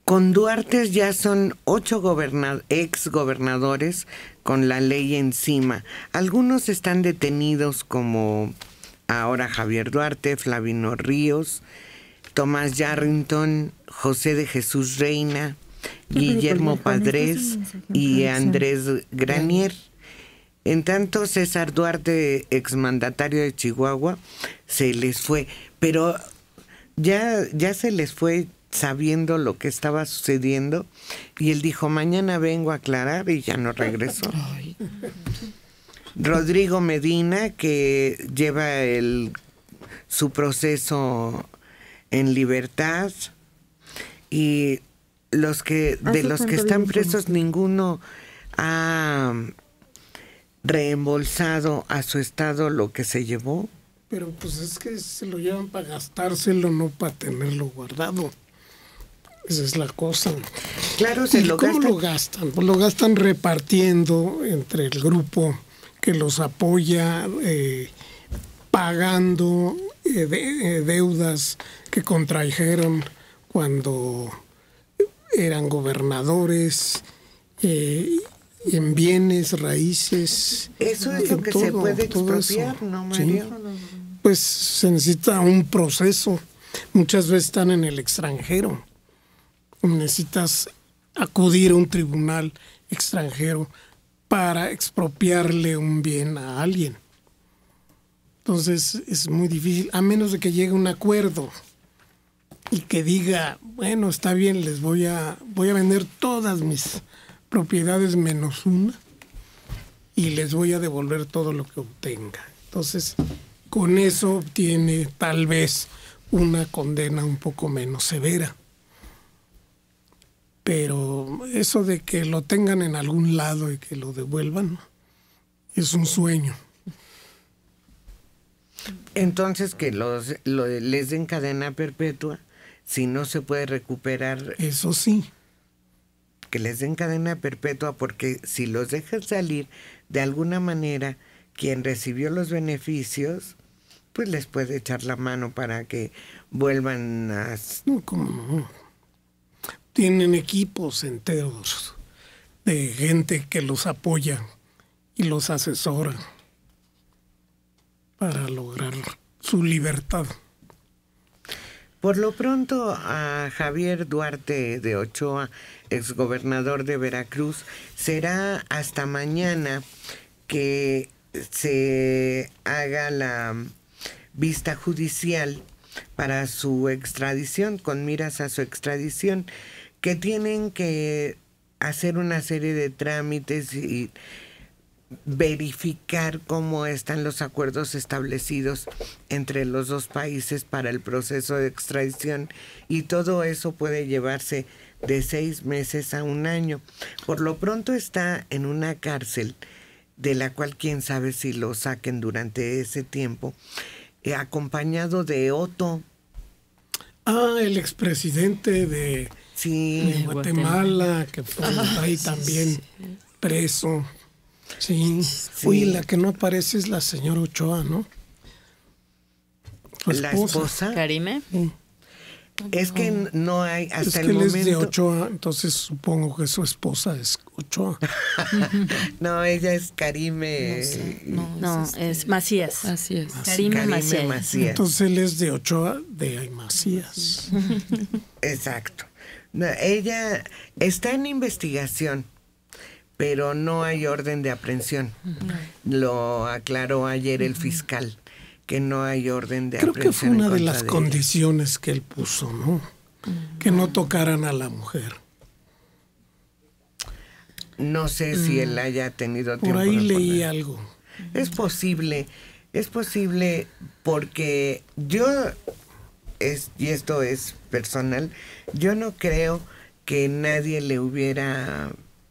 Con Duarte ya son 8 ex gobernadores con la ley encima. Algunos están detenidos, como ahora Javier Duarte, Flavino Ríos, Tomás Yarrington, José de Jesús Reina, Guillermo Padres y Andrés Granier. En tanto, César Duarte, exmandatario de Chihuahua, se les fue, pero ya se les fue sabiendo lo que estaba sucediendo, y él dijo, mañana vengo a aclarar, y ya no regresó. Rodrigo Medina, que lleva su proceso en libertad, y de los que están presos, ninguno ha reembolsado a su estado lo que se llevó. Pero pues es que se lo llevan para gastárselo, no para tenerlo guardado. Esa es la cosa. Claro, ¿Cómo lo gastan? Pues lo gastan repartiendo entre el grupo que los apoya, pagando deudas que contrajeron cuando eran gobernadores, en bienes, raíces. Eso es lo que se puede expropiar, ¿no, Mario? Sí. Pues se necesita un proceso. Muchas veces están en el extranjero. Necesitas acudir a un tribunal extranjero para expropiarle un bien a alguien. Entonces es muy difícil, a menos de que llegue un acuerdo y que diga, bueno, está bien, les voy a vender todas mis propiedades menos una y les voy a devolver todo lo que obtenga. Entonces, con eso obtiene tal vez una condena un poco menos severa. Pero eso de que lo tengan en algún lado y que lo devuelvan es un sueño. Entonces, que les den cadena perpetua, si no se puede recuperar. Eso sí. Que les den cadena perpetua, porque si los dejan salir, de alguna manera, quien recibió los beneficios, pues les puede echar la mano para que vuelvan a... No, ¿cómo no? Tienen equipos enteros de gente que los apoya y los asesora para lograr su libertad. Por lo pronto, a Javier Duarte de Ochoa, exgobernador de Veracruz, será hasta mañana que se haga la vista judicial para su extradición, con miras a su extradición, que tienen que hacer una serie de trámites y verificar cómo están los acuerdos establecidos entre los dos países para el proceso de extradición, y todo eso puede llevarse de 6 meses a 1 año. Por lo pronto está en una cárcel de la cual quién sabe si lo saquen durante ese tiempo, acompañado de Otto. El expresidente de Guatemala, que fue ahí también preso. Sí. Oye, la que no aparece es la señora Ochoa, ¿no? La esposa. ¿Karime? Sí. Es que no hay hasta el momento. Es que momento. él es de Ochoa, entonces supongo que su esposa es Ochoa. No, ella es Karime. No, es Macías. Así es. Karime Macías. Entonces él es de Ochoa, de Macías. Exacto. No, ella está en investigación, pero no hay orden de aprehensión. Lo aclaró ayer el fiscal, que no hay orden de aprehensión. Creo que fue una de las condiciones que él puso, ¿no? Que no tocaran a la mujer. No sé si él haya tenido tiempo. Por ahí leí algo. Es posible porque y esto es personal, yo no creo que nadie le hubiera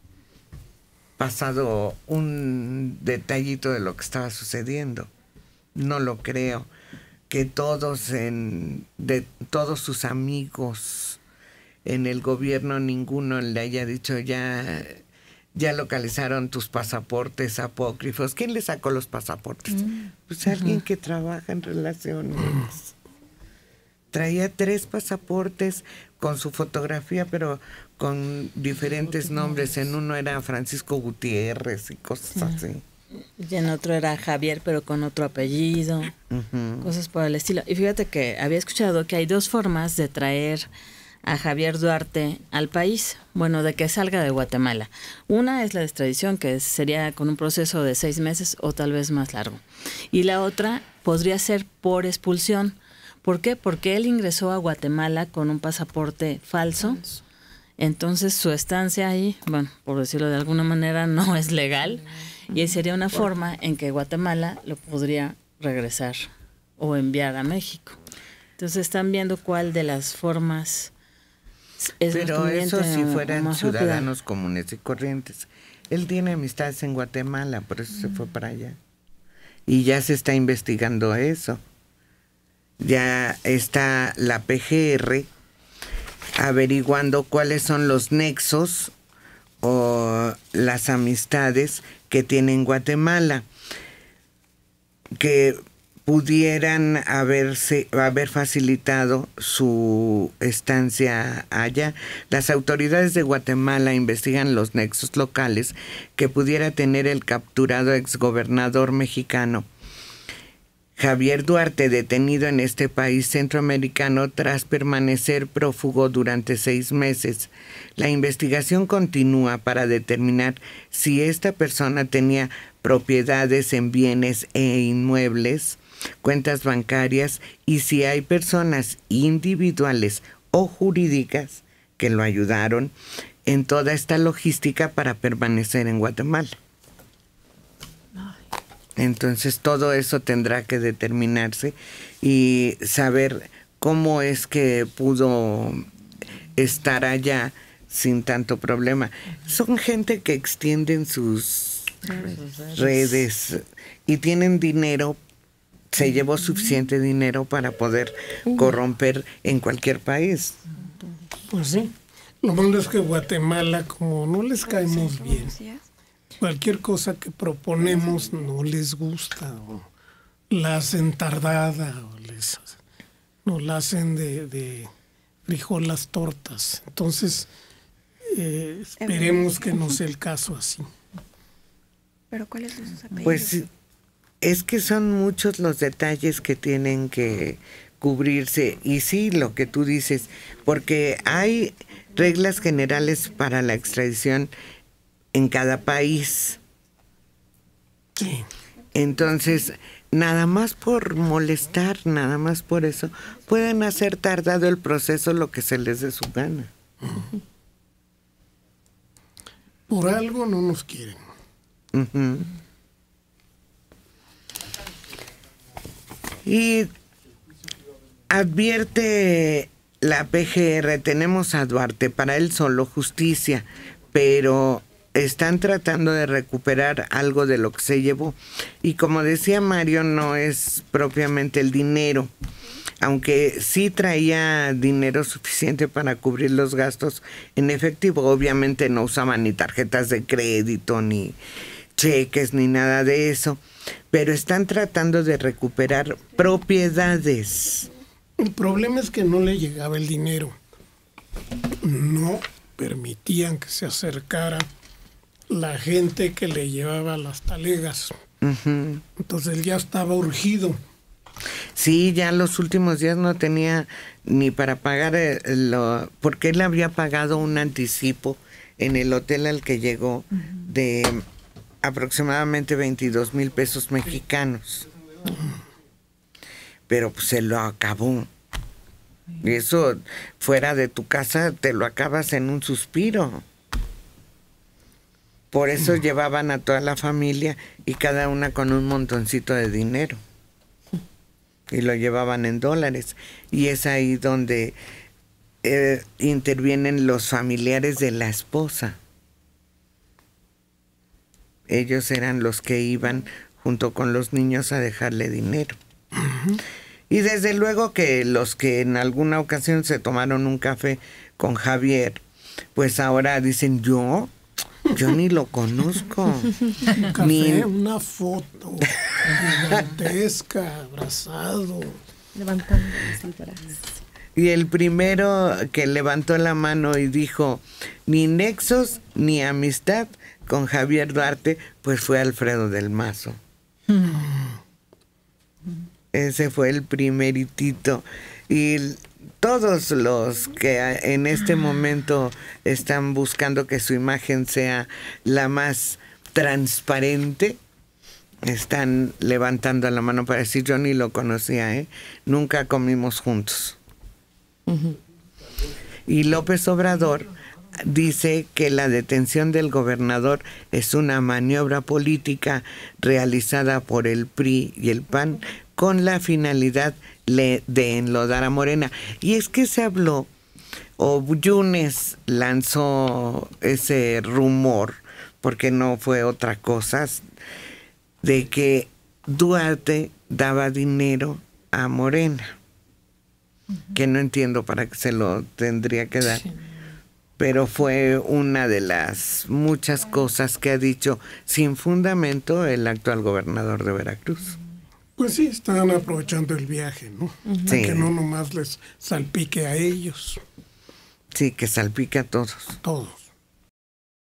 pasado un detallito de lo que estaba sucediendo. No lo creo. Que de todos sus amigos en el gobierno, ninguno le haya dicho ya localizaron tus pasaportes apócrifos. ¿Quién le sacó los pasaportes? Pues alguien que trabaja en relaciones. Traía 3 pasaportes con su fotografía, pero con diferentes nombres. En uno era Francisco Gutiérrez y cosas así. Y en otro era Javier, pero con otro apellido, cosas por el estilo. Y fíjate que había escuchado que hay dos formas de traer a Javier Duarte al país, bueno, de que salga de Guatemala. Una es la extradición, que sería con un proceso de 6 meses o tal vez más largo. Y la otra podría ser por expulsión. ¿Por qué? Porque él ingresó a Guatemala con un pasaporte falso. Entonces su estancia ahí, bueno, por decirlo de alguna manera, no es legal. Y sería una forma en que Guatemala lo podría regresar o enviar a México. Entonces están viendo cuál de las formas es más Pero conveniente, eso si fueran más ciudadanos comunes y corrientes. Él tiene amistades en Guatemala, por eso se fue para allá. Y ya se está investigando eso. Ya está la PGR averiguando cuáles son los nexos o las amistades que tiene en Guatemala, que pudieran haber facilitado su estancia allá. Las autoridades de Guatemala investigan los nexos locales que pudiera tener el capturado exgobernador mexicano Javier Duarte, detenido en este país centroamericano tras permanecer prófugo durante 6 meses. La investigación continúa para determinar si esta persona tenía propiedades en bienes e inmuebles, cuentas bancarias y si hay personas individuales o jurídicas que lo ayudaron en toda esta logística para permanecer en Guatemala. Entonces todo eso tendrá que determinarse y saber cómo es que pudo estar allá sin tanto problema. Son gente que extienden sus redes y tienen dinero, se llevó suficiente dinero para poder corromper en cualquier país. Pues sí, lo malo es que Guatemala, como no les caemos bien, cualquier cosa que proponemos no les gusta, o la hacen tardada, o nos la hacen de frijol las tortas. Entonces, esperemos que no sea el caso así. ¿Pero cuáles son sus apellidos? Pues es que son muchos los detalles que tienen que cubrirse. Y sí, lo que tú dices, porque hay reglas generales para la extradición en cada país. Sí. Entonces, nada más por molestar, nada más por eso, pueden hacer tardado el proceso lo que se les dé su gana. Por algo no nos quieren. Y advierte la PGR, tenemos a Duarte, para él solo justicia, pero están tratando de recuperar algo de lo que se llevó. Y como decía Mario, no es propiamente el dinero, aunque sí traía dinero suficiente para cubrir los gastos en efectivo. Obviamente no usaban ni tarjetas de crédito, ni cheques, ni nada de eso, pero están tratando de recuperar propiedades. El problema es que no le llegaba el dinero. No permitían que se acercara la gente que le llevaba las talegas. Entonces él ya estaba urgido. Sí, ya los últimos días no tenía ni para pagar, porque él había pagado un anticipo en el hotel al que llegó de aproximadamente 22,000 pesos mexicanos. Pero pues se lo acabó. Y eso, fuera de tu casa, te lo acabas en un suspiro. Por eso llevaban a toda la familia y cada una con un montoncito de dinero. Y lo llevaban en dólares. Y es ahí donde intervienen los familiares de la esposa. Ellos eran los que iban junto con los niños a dejarle dinero. Y desde luego que los que en alguna ocasión se tomaron un café con Javier, pues ahora dicen, yo ni lo conozco. Un café, una foto gigantesca, abrazado. Levantando el brazo. Y el primero que levantó la mano y dijo ni nexos ni amistad con Javier Duarte, pues fue Alfredo del Mazo. Ese fue el primeritito. Y todos los que en este momento están buscando que su imagen sea la más transparente, están levantando la mano para decir, yo ni lo conocía, nunca comimos juntos. Y López Obrador dice que la detención del gobernador es una maniobra política realizada por el PRI y el PAN con la finalidad de enlodar a Morena. Y es que se habló, o Yunes lanzó ese rumor, porque no fue otra cosa, de que Duarte daba dinero a Morena, que no entiendo para qué se lo tendría que dar. Sí. Pero fue una de las muchas cosas que ha dicho sin fundamento el actual gobernador de Veracruz. Pues sí, están aprovechando el viaje, ¿no? Sí. Para que no nomás les salpique a ellos. Sí, que salpique a todos. Todos.